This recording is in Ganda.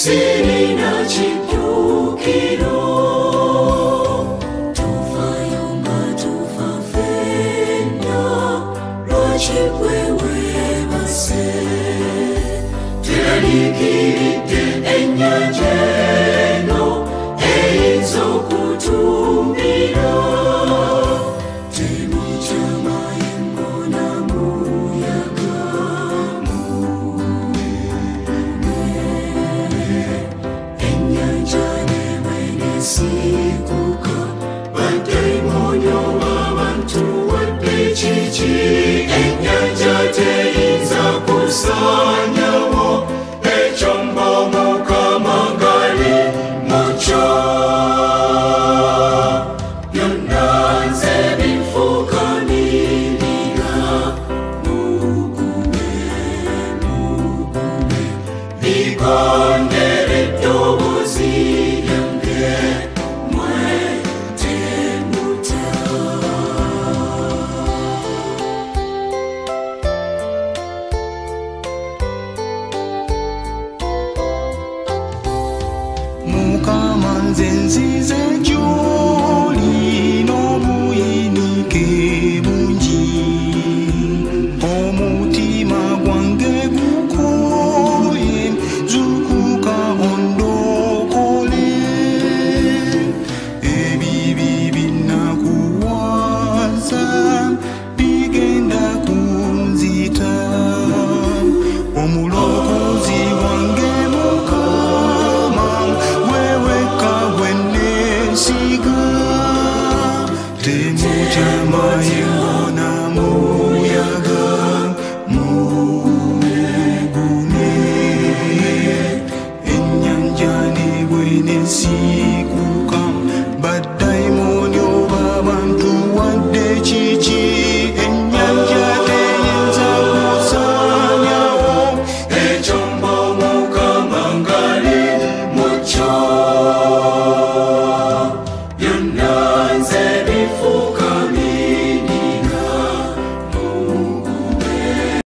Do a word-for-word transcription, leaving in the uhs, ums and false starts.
sirina chibyukiro tuvayonga tuvafenya lwakigwewe base teralikiride ennyanja eno eyinza okutumbira temutya mayengo namuyaga ennyanja nebenesikuka badaimonyo abantu wadde kiki ennyanja teyinza kusanyawo ekyombo mukama ngali mukyo byonna nze bifuukanirira mugume mugume bigondere eddoboozi lyange mwe temuta Mukama nze nzize gy'oli n'obuyinike bungi omutima gwange gukoye zukuka ondokole ebibi binakuwaza bigenda kunzita omulokozi wange Mukama temutya mayengo